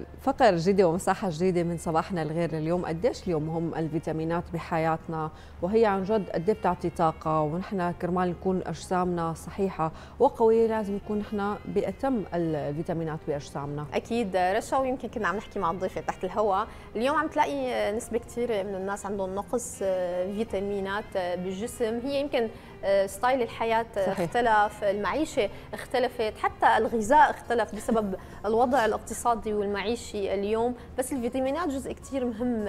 فقرة جديدة ومساحة جديدة من صباحنا الغير اليوم. قديش اليوم مهم الفيتامينات بحياتنا، وهي عن جد قد ايه بتعطي طاقة، ونحن كرمال نكون أجسامنا صحيحة وقوية لازم يكون نحن بأتم الفيتامينات بأجسامنا. أكيد رشا، ويمكن كنا عم نحكي مع الضيفة تحت الهواء اليوم عم تلاقي نسبة كثير من الناس عندهم نقص فيتامينات بالجسم. هي يمكن ستايل الحياة صحيح. اختلف، المعيشة اختلفت، حتى الغذاء اختلف بسبب الوضع الاقتصادي والمعيشي اليوم. بس الفيتامينات جزء كثير مهم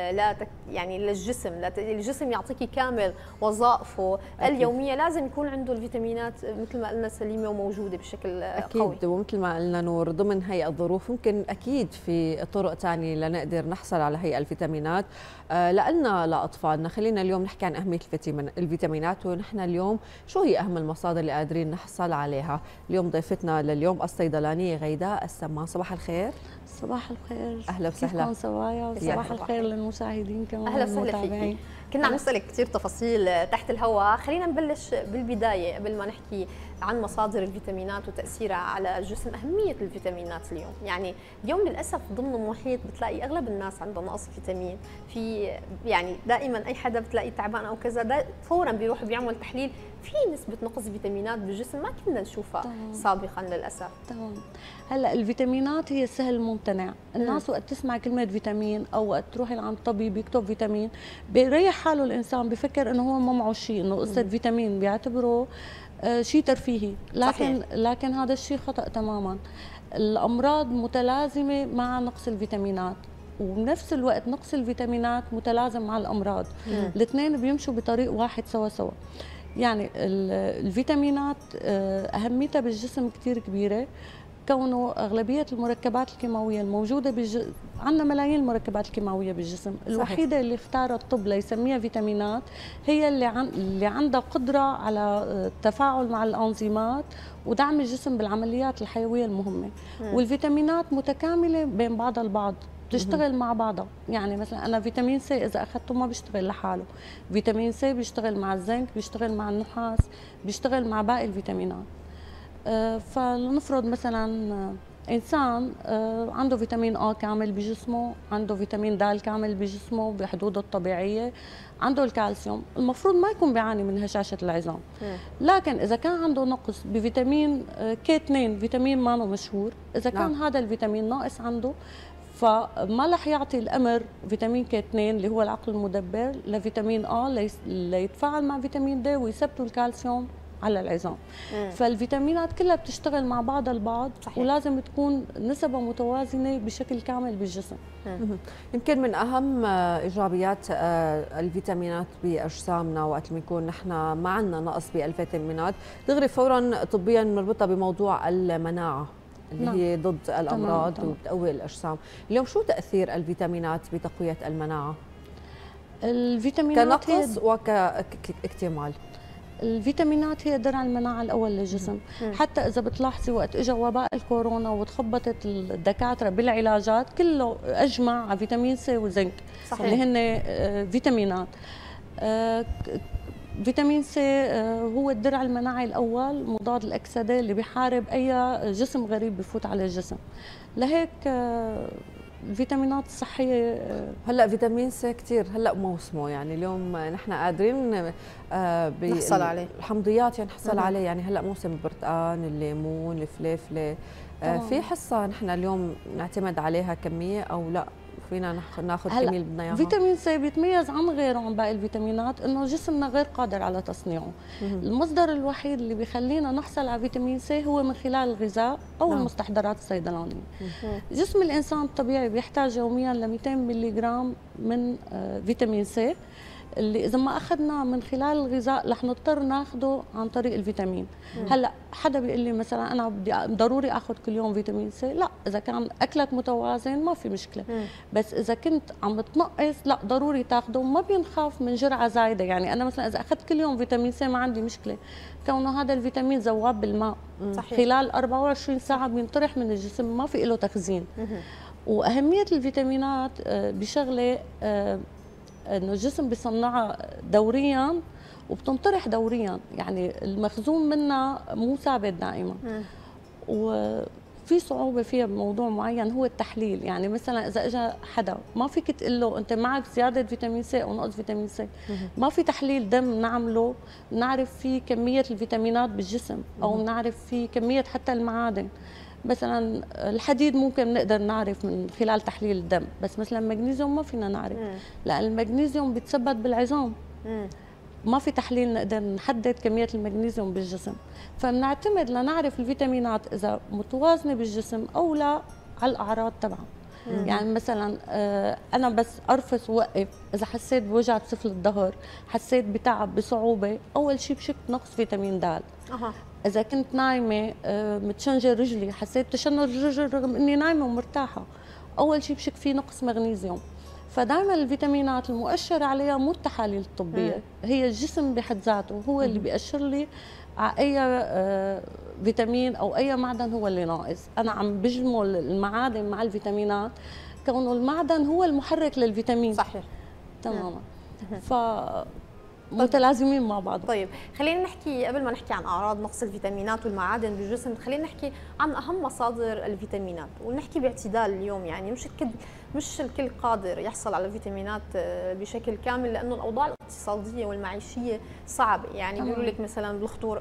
يعني للجسم، الجسم يعطيكي كامل وظائفه اليومية. لازم يكون عنده الفيتامينات مثل ما قلنا سليمة وموجودة بشكل قوي. أكيد، ومثل ما قلنا نور ضمن هي الظروف ممكن أكيد في طرق ثانية لنقدر نحصل على هي الفيتامينات لنا لأطفالنا. خلينا اليوم نحكي عن أهمية الفيتامينات، ونحن اليوم شو هي أهم المصادر اللي قادرين نحصل عليها. اليوم ضيفتنا لليوم الصيدلانية غيداء السمان. صباح الخير. صباح الخير، أهلا وسهلا. كيفكم سوايا؟ وصباح الخير للمشاهدين كمان. أهلا وسهلا فيكي. كنا عم نسألك كثير تفاصيل تحت الهواء. خلينا نبلش بالبداية قبل ما نحكي عن مصادر الفيتامينات وتأثيرها على الجسم. أهمية الفيتامينات اليوم، يعني اليوم للأسف ضمن محيط بتلاقي أغلب الناس عندهم نقص فيتامين. في يعني دائما أي حدا بتلاقي تعبان أو كذا فورا بيروح بيعمل تحليل في نسبة نقص فيتامينات بالجسم ما كنا نشوفها سابقا للأسف. تمام. هلا الفيتامينات هي سهل ممتنع. الناس وقت تسمع كلمة فيتامين أو وقت تروحي لعند طبيب يكتب فيتامين بيريح حاله الإنسان، بفكر إنه هو ما معه شيء، إنه قصة فيتامين بيعتبره شيء ترفيهي، لكن هذا الشيء خطأ تماما. الأمراض متلازمة مع نقص الفيتامينات، وبنفس الوقت نقص الفيتامينات متلازم مع الأمراض. الاثنين بيمشوا بطريق واحد سوا. يعني الفيتامينات أهميتها بالجسم كتير كبيرة، كونه أغلبية المركبات الكيماوية الموجودة عندنا ملايين المركبات الكيماوية بالجسم. صحيح. الوحيدة اللي اختار الطب ليسميها فيتامينات هي اللي عندها قدرة على التفاعل مع الأنزيمات ودعم الجسم بالعمليات الحيوية المهمة. والفيتامينات متكاملة بين بعضها البعض، بتشتغل مع بعضها. يعني مثلا انا فيتامين سي اذا اخذته ما بيشتغل لحاله، فيتامين سي بيشتغل مع الزنك، بيشتغل مع النحاس، بيشتغل مع باقي الفيتامينات. فلنفرض مثلا انسان عنده فيتامين A كامل بجسمه، عنده فيتامين د كامل بجسمه بحدوده الطبيعيه، عنده الكالسيوم، المفروض ما يكون بيعاني من هشاشه العظام. لكن اذا كان عنده نقص بفيتامين K2، فيتامين ما مشهور، اذا كان هذا الفيتامين ناقص عنده فما رح يعطي الامر فيتامين K2 اللي هو العقل المدبر لفيتامين A ليتفاعل مع فيتامين D ويثبتوا الكالسيوم على العظام. فالفيتامينات كلها بتشتغل مع بعضها البعض. صحيح. ولازم تكون نسبها متوازنه بشكل كامل بالجسم. يمكن من اهم ايجابيات الفيتامينات باجسامنا وقت ما يكون نحن ما عندنا نقص بالفيتامينات دغري فورا طبيا نربطها بموضوع المناعه اللي هي ضد الامراض وبتقوي الاجسام. اليوم شو تاثير الفيتامينات بتقويه المناعه؟ الفيتامينات كنقص وكاكتمال. الفيتامينات هي درع المناعة الأول للجسم. حتى إذا بتلاحظي وقت إجا وباء الكورونا وتخبطت الدكاترة بالعلاجات كله أجمع على فيتامين سي وزنك. صحيح. اللي هن فيتامينات. فيتامين سي هو الدرع المناعي الأول مضاد الأكسدة اللي بيحارب أي جسم غريب بفوت على الجسم. لهيك الفيتامينات الصحية هلا فيتامين سي كثير هلا موسمه، يعني اليوم نحن قادرين نحصل عليه الحمضيات يعني نحصل عليه. يعني هلا موسم البرتقال، الليمون، الفليفله. في حصه نحن اليوم نعتمد عليها كميه او لا فينا ناخذ كميه اللي بدنا اياها؟ فيتامين سي بيتميز عن غيره عن باقي الفيتامينات انه جسمنا غير قادر على تصنيعه. المصدر الوحيد اللي بيخلينا نحصل على فيتامين سي هو من خلال الغذاء او المستحضرات الصيدلانيه. جسم الانسان الطبيعي بيحتاج يوميا ل 200 ملي جرام من فيتامين سي، اللي اذا ما اخذنا من خلال الغذاء رح نضطر ناخده عن طريق الفيتامين. هلا حدا بيقول لي مثلا انا بدي ضروري اخذ كل يوم فيتامين سي، لا، اذا كان اكلك متوازن ما في مشكله. بس اذا كنت عم بتنقص لا ضروري تاخده، وما بينخاف من جرعه زايده. يعني انا مثلا اذا اخذت كل يوم فيتامين سي ما عندي مشكله، كونه هذا الفيتامين ذواب بالماء. صحيح. خلال 24 ساعه بينطرح من الجسم، ما في له تخزين. واهميه الفيتامينات بشغله انه الجسم بيصنعها دوريا وبتنطرح دوريا، يعني المخزون منها مو ثابت دائما. في صعوبه فيها بموضوع معين هو التحليل. يعني مثلا اذا اجى حدا ما فيك تقول له انت معك زياده فيتامين سي او نقص فيتامين سي، ما في تحليل دم نعمله نعرف فيه كميه الفيتامينات بالجسم او نعرف فيه كميه حتى المعادن. مثلا الحديد ممكن نقدر نعرف من خلال تحليل الدم، بس مثلا المغنيسيوم ما فينا نعرف لان المغنيسيوم بيتثبت بالعظام. ما في تحليل نقدر نحدد كميه المغنيسيوم بالجسم، فبنعتمد لنعرف الفيتامينات اذا متوازنه بالجسم او لا على الاعراض تبعها. يعني مثلا انا بس ارفس ووقف، اذا حسيت بوجع سفل الظهر، حسيت بتعب بصعوبه، اول شيء بشك نقص فيتامين د. اذا كنت نايمه متشنجر رجلي، حسيت تشنج رجل رغم اني نايمه ومرتاحه، اول شيء بشك في نقص مغنيسيوم. فدائما الفيتامينات المؤشر عليها مو التحاليل الطبيه، هي الجسم بحد ذاته هو اللي بيأشر لي على اي فيتامين او اي معدن هو اللي ناقص. انا عم بجمل المعادن مع الفيتامينات كونه المعدن هو المحرك للفيتامين. صحيح تماما. ف متلازمين مع بعض. طيب خلينا نحكي قبل ما نحكي عن اعراض نقص الفيتامينات والمعادن بالجسم، خلينا نحكي عن اهم مصادر الفيتامينات ونحكي باعتدال اليوم. يعني مش الكل قادر يحصل على الفيتامينات بشكل كامل لانه الاوضاع الاقتصاديه والمعيشيه صعبه. يعني بيقولوا لك مثلا بالخضور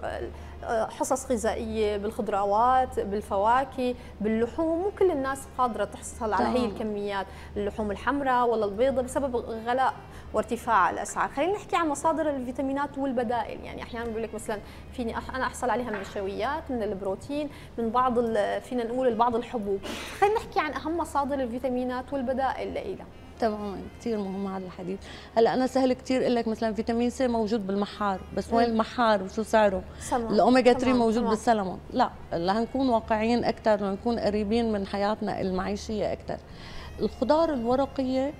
حصص غذائيه بالخضروات بالفواكه باللحوم، مو كل الناس قادره تحصل على هي الكميات، اللحوم الحمراء ولا البيضاء بسبب غلاء وارتفاع الاسعار. خلينا نحكي عن مصادر الفيتامينات والبدائل. يعني احيانا بيقول لك مثلا فيني انا احصل عليها من النشويات، من البروتين، من بعض فينا نقول بعض الحبوب. خلينا نحكي عن اهم مصادر الفيتامينات والبدائل لها. تمام، كثير مهم هذا الحديث. هلا انا سهل كثير اقول لك مثلا فيتامين سي موجود بالمحار، بس وين المحار وشو سعره؟ الاوميجا 3 موجود بالسلمون. لا، لنكون واقعيين اكثر، لنكون قريبين من حياتنا المعيشيه اكثر. الخضار الورقيه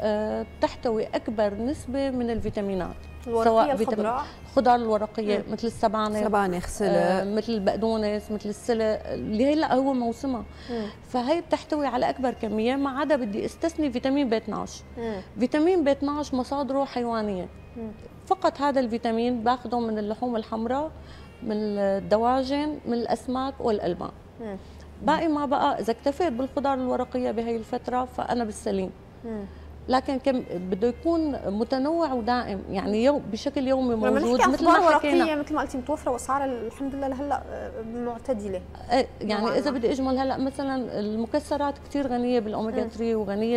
بتحتوي اكبر نسبه من الفيتامينات، سواء الخضراء الخضار الورقيه مثل السبانخ مثل البقدونس مثل السلق اللي هلا هو موسمها. فهي بتحتوي على اكبر كميه، ما عدا بدي استثني فيتامين بي 12. فيتامين بي 12 مصادره حيوانيه فقط. هذا الفيتامين باخذه من اللحوم الحمراء، من الدواجن، من الاسماك والالبان. باقي ما بقى اذا اكتفيت بالخضار الورقيه بهي الفتره فانا بالسليم. لكن بده يكون متنوع ودائم، يعني بشكل يومي موجود. مثل ما ورقيه مثل ما قلتي متوفره واسعارها الحمد لله لهلا معتدله. يعني اذا بدي اجمل هلا مثلا المكسرات كثير غنيه بالاوميجا 3 وغنيه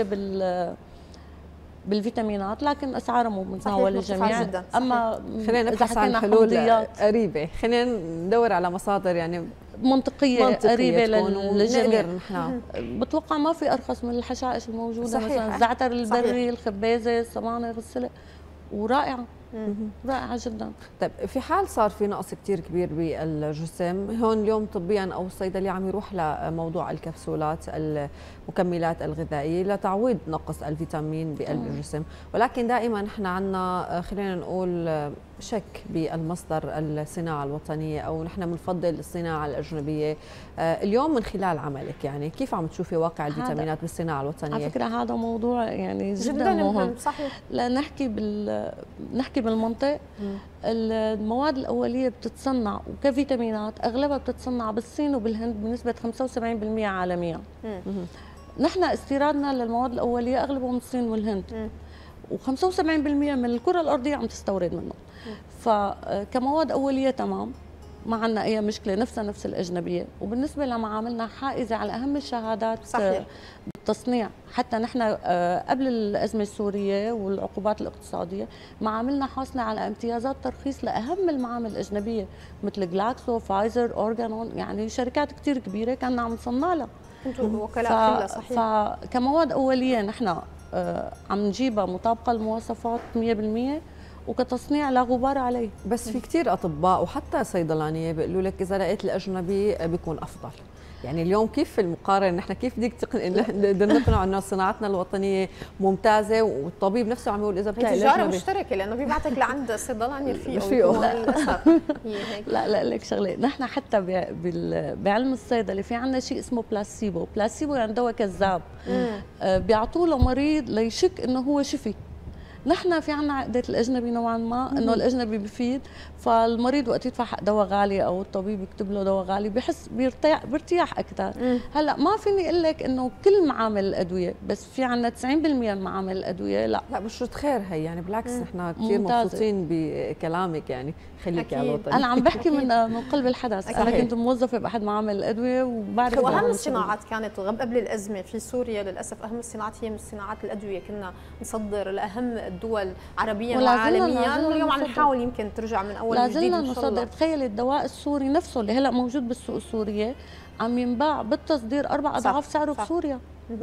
بالفيتامينات، لكن اسعارها مو متناول الجميع. اما خلينا نبحث عن حلول قريبه، خلينا ندور على مصادر يعني منطقية قريبة للجميع. بتوقع ما في أرخص من الحشائش الموجودة. صحيح. مثلا الزعتر البري، الخبازة، السبانخ، السلق، ورائعة رائعة جدا. طيب في حال صار في نقص كثير كبير بالجسم، هون اليوم طبيا او الصيدلي عم يروح لموضوع الكبسولات المكملات الغذائيه لتعويض نقص الفيتامين بقلب الجسم، ولكن دائما نحن عندنا خلينا نقول شك بالمصدر الصناعه الوطنيه او نحن بنفضل الصناعه الاجنبيه. اليوم من خلال عملك يعني كيف عم تشوفي واقع الفيتامينات بالصناعه الوطنيه؟ على فكره هذا موضوع يعني جدا مهم. صحيح. لا نحكي بالمنطق. المواد الاوليه بتتصنع وكفيتامينات اغلبها بتتصنع بالصين وبالهند بنسبه 75% عالميا. نحن استيرادنا للمواد الاوليه اغلبها من الصين والهند، و75% من الكره الارضيه عم تستورد منه. فكمواد اوليه تمام، ما عندنا اي مشكله، نفس الاجنبيه. وبالنسبه لمعاملنا حائزه على اهم الشهادات. صحيح. بالتصنيع. حتى نحن قبل الازمه السوريه والعقوبات الاقتصاديه معاملنا حاصله على امتيازات ترخيص لاهم المعامل الاجنبيه مثل جلاكسو، فايزر، اورجانون، يعني شركات كثير كبيره كنا عم نصنع لها. انتم وكلاء كلها. صحيح. فكمواد اوليه نحن عم نجيبها مطابقه للمواصفات 100%، وكتصنيع لا غبار عليه. بس في كثير اطباء وحتى صيدلانيه بيقولوا لك اذا لقيت الاجنبي بيكون افضل. يعني اليوم كيف في المقارنه نحن كيف بدك نقدر نقنع انه صناعتنا الوطنيه ممتازه والطبيب نفسه عم يقول اذا بتلاقي الاجنبي تجاره مشتركه لانه بيبعتك لعند الصيدلاني رفيقه. لا لك شغله، نحن حتى بعلم الصيدله في عندنا شيء اسمه بلاسيبو يعني دواء كذاب. بيعطوه لمريض ليشك انه هو شفي. نحن في عنا عقدة الأجنبي نوعا ما، إنه الأجنبي بفيد، فالمريض وقت يدفع حق دواء غالي أو الطبيب يكتب له دواء غالي بحس بيرتاح أكثر. هلا ما فيني أقول لك إنه كل معامل الأدوية، بس في عنا 90% من معامل الأدوية لا بشرة خير هي، يعني بالعكس نحن كثير مبسوطين بكلامك، يعني خليكي على وطني. أنا عم بحكي من قلب الحدث. أكيد. أنا كنت موظفة بأحد معامل الأدوية وبعرف. وأهم الصناعات كانت قبل الأزمة في سوريا للأسف، أهم الصناعات هي من صناعات الأدوية، كنا نصدر لأهم الدول عربيا وعالميا، واليوم عم نحاول يمكن ترجع من أول وجديد لازلنا إن شاء الله. نصدر. تخيلي الدواء السوري نفسه اللي هلا موجود بالسوق السورية عم ينباع بالتصدير 4 أضعاف سعره بسوريا.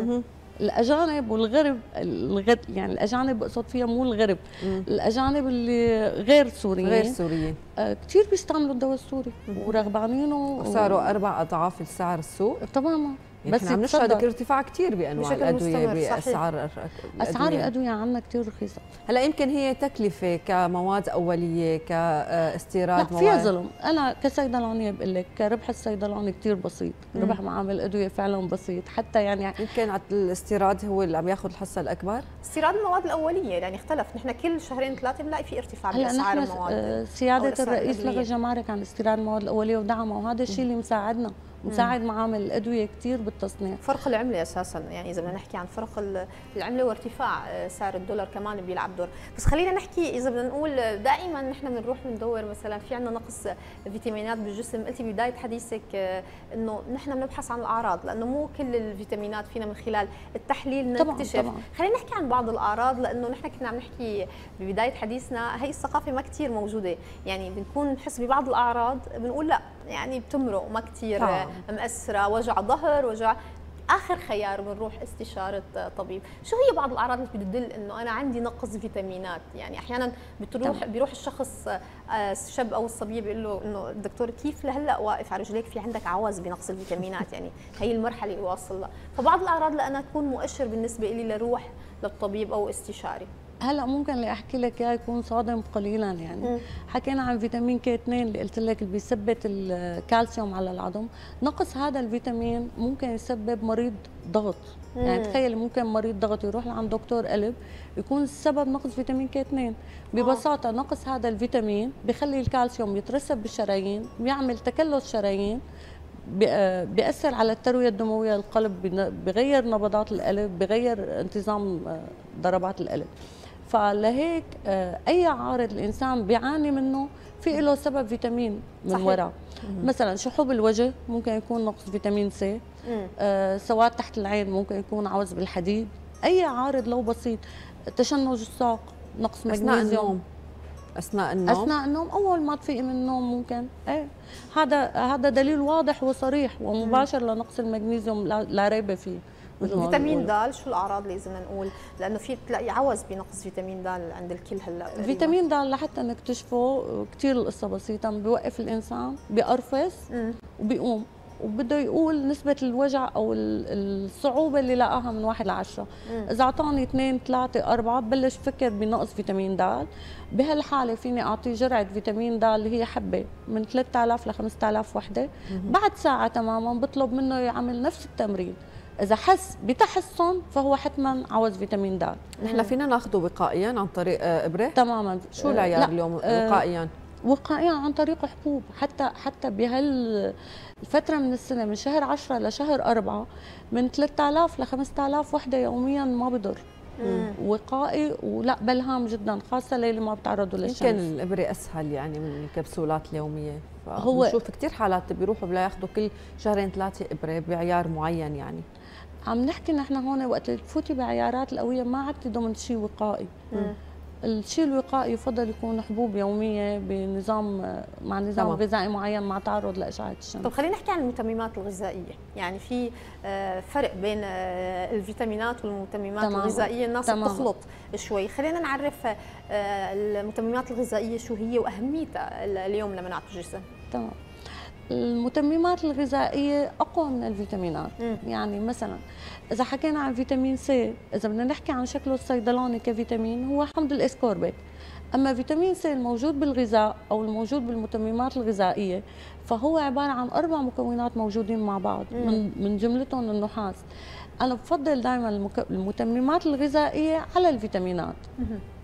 الأجانب والغرب يعني الأجانب بقصد فيها مو الغرب، الأجانب اللي غير سوريين كثير بيستعملوا الدواء السوري ورغبانينه، صاروا 4 أضعاف السعر السوق تماما. يعني بس عم نشهد ارتفاع كثير بانواع الادويه، باسعار الادويه عندنا كثير رخيصه. هلا يمكن هي تكلفه كمواد اوليه كاستيراد مواد، فيها ظلم. انا كصيدلانيه بقول لك ربح الصيدلاني كثير بسيط، ربح معامل الادويه فعلا بسيط، حتى يعني يمكن على الاستيراد هو اللي عم ياخذ الحصه الاكبر. استيراد المواد الاوليه يعني اختلف، نحن كل شهرين 3 بنلاقي في ارتفاع باسعار المواد. سياده الرئيس لغى جمارك عن استيراد المواد الاوليه ودعمها، وهذا الشيء اللي مساعدنا مساعد معامل الادويه كثير بالتصنيع. فرق العمله اساسا، يعني اذا بدنا نحكي عن فرق العمله وارتفاع سعر الدولار كمان بيلعب دور، بس خلينا نحكي اذا بدنا نقول دائما نحن بنروح بندور مثلا في عندنا نقص فيتامينات بالجسم، قلتي ببدايه حديثك انه نحن بنبحث عن الاعراض، لانه مو كل الفيتامينات فينا من خلال التحليل نكتشف. طبعاً. خلينا نحكي عن بعض الاعراض، لانه نحن كنا عم نحكي ببدايه حديثنا هي الثقافه ما كثير موجوده، يعني بنكون نحس ببعض الاعراض بنقول لا يعني بتمرق ما كثير مأثرة، وجع ظهر، وجع، آخر خيار بنروح استشارة طبيب. شو هي بعض الأعراض اللي بتدل إنه أنا عندي نقص فيتامينات؟ يعني أحيانا بيروح الشخص الشاب أو الصبية بيقول له إنه الدكتور كيف لهلا واقف على رجليك، في عندك عوز بنقص الفيتامينات، يعني هي المرحلة اللي واصل لها. فبعض الأعراض لأنها تكون مؤشر بالنسبة لي لروح للطبيب أو استشاري. هلا ممكن اللي احكي لك اياه يكون صادم قليلا، يعني حكينا عن فيتامين كي 2 اللي قلت لك اللي بيثبت الكالسيوم على العظم. نقص هذا الفيتامين ممكن يسبب مريض ضغط، يعني تخيل ممكن مريض ضغط يروح لعند دكتور قلب يكون السبب نقص فيتامين كي 2. ببساطه نقص هذا الفيتامين بخلي الكالسيوم يترسب بالشرايين، بيعمل تكلس شرايين، بيأثر على التروية الدموية للقلب، بغير نبضات القلب، بغير انتظام ضربات القلب. فلهيك اي عارض الانسان بيعاني منه في له سبب فيتامين من وراء. مثلا شحوب الوجه ممكن يكون نقص فيتامين سي، سواد تحت العين ممكن يكون عوز بالحديد، اي عارض لو بسيط، تشنج الساق، نقص مغنيسيوم اثناء النوم اول ما تفيقي من النوم ممكن. هذا دليل واضح وصريح ومباشر لنقص المغنيسيوم، لا ريب فيه. فيتامين د، شو الاعراض اللي اذا نقول، لانه في بتلاقي عوز بنقص فيتامين د عند الكل هلا. فيتامين د لحتى نكتشفه كثير القصه بسيطه، بيوقف الانسان بيقرفص وبيقوم وبده يقول نسبة الوجع أو الصعوبة اللي لقاها من 1 ل 10. إذا أعطاني 2 3 4 ببلش فكر بنقص فيتامين د. بهالحالة فيني أعطيه جرعة فيتامين د اللي هي حبة من 3000 ل 5000 وحدة. بعد ساعة تماما بطلب منه يعمل نفس التمرين. إذا حس بتحسن فهو حتما عوز فيتامين د. نحن فينا ناخذه وقائيا عن طريق إبرة؟ تماما. شو العيار اليوم وقائيا؟ وقائيا عن طريق حبوب، حتى بهالفترة من السنة من شهر 10 لشهر 4 من 3000 ل 5000 وحدة يوميا ما بضر. وقائي ولا بلهام جدا، خاصة للي ما بتعرضوا للشمس. يمكن الإبرة أسهل يعني من الكبسولات اليومية، هو بنشوف كثير حالات بيروحوا بلا ياخذوا كل 2 3 إبرة بعيار معين. يعني عم نحكي نحن هون وقت تفوتي بعيارات القوية ما عدتي ضمن شيء وقائي. الشيء الوقائي يفضل يكون حبوب يوميه مع نظام غذائي معين مع تعرض لاشعه الشمس. طب خلينا نحكي عن المتممات الغذائيه، يعني في فرق بين الفيتامينات والمتممات الغذائيه، الناس بتخلط شوي. خلينا نعرف المتممات الغذائيه شو هي واهميتها اليوم لمناعه الجسم. تمام. المتممات الغذائيه اقوى من الفيتامينات. يعني مثلا اذا حكينا عن فيتامين سي، اذا بدنا نحكي عن شكله الصيدلاني كفيتامين هو حمض الاسكوربيك. اما فيتامين سي الموجود بالغذاء او الموجود بالمتممات الغذائيه فهو عباره عن 4 مكونات موجودين مع بعض، من جملتهم النحاس. انا بفضل دائما المتممات الغذائيه على الفيتامينات.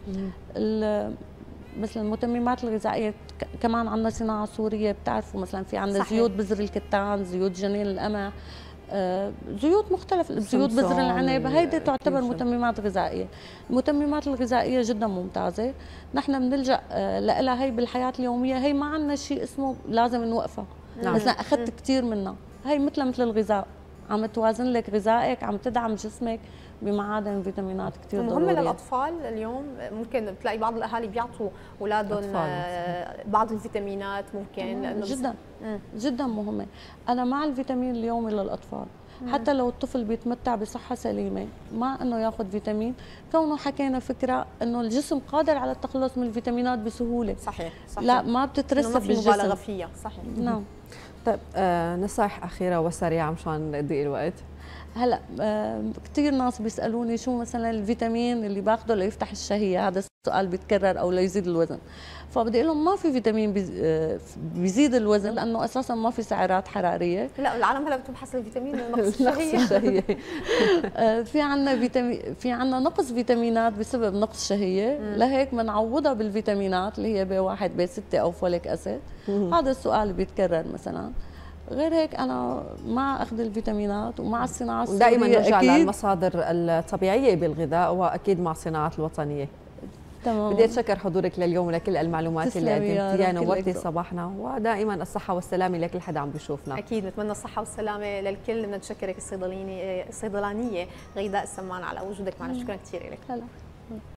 مثل المتممات الغذائيه كمان عندنا صناعه سوريه، بتعرفوا مثلا في عندنا زيوت بذر الكتان، زيوت جنين القمح، زيوت مختلفة، زيوت بذر العنب، هيدي تعتبر متممات غذائية. المتممات الغذائية جدا ممتازة، نحن بنلجأ لها هي بالحياة اليومية، هي ما عندنا شيء اسمه لازم نوقفها. مثلا أخذت كثير منها، هي مثل الغذاء، عم توازن لك غذائك، عم تدعم جسمك بمعادن وفيتامينات كثير ضرورية. مهمة للأطفال اليوم، ممكن بتلاقي بعض الأهالي بيعطوا أولادهم بعض الفيتامينات، ممكن لأنه جدا جدا مهمة. أنا مع الفيتامين اليومي للأطفال، حتى لو الطفل بيتمتع بصحة سليمة مع أنه ياخذ فيتامين، كونه حكينا فكرة أنه الجسم قادر على التخلص من الفيتامينات بسهولة. صحيح. لا ما بتترسب بالجسم، مبالغة فيها. صحيح. نعم. طيب نصائح أخيرة وسريعة مشان نقضي الوقت. هلا كثير ناس بيسالوني شو مثلا الفيتامين اللي باخده ليفتح الشهيه، هذا السؤال بيتكرر، او ليزيد الوزن. فبدي اقول لهم ما في فيتامين بيزيد الوزن، لانه اساسا ما في سعرات حراريه. لا العالم هلا بتبحث الفيتامين نقص الشهيه. في عندنا نقص فيتامينات بسبب نقص شهيه، لهيك بنعوضها بالفيتامينات اللي هي B1 B6 او فوليك اسيد. هذا السؤال بيتكرر مثلا. غير هيك انا مع اخذ الفيتامينات ومع الصناعه السوريه، دائما نرجع للمصادر الطبيعيه بالغذاء، واكيد مع الصناعات الوطنيه. تمام. بدي اتشكر حضورك لليوم ولكل المعلومات اللي قدمتيها، نورتي صباحنا، ودائما الصحه والسلامه لكل حدا عم بيشوفنا. اكيد نتمنى الصحه والسلامه للكل. بدنا نشكرك الصيدلانيه غيداء السمان على وجودك معنا، شكرا كثير لك.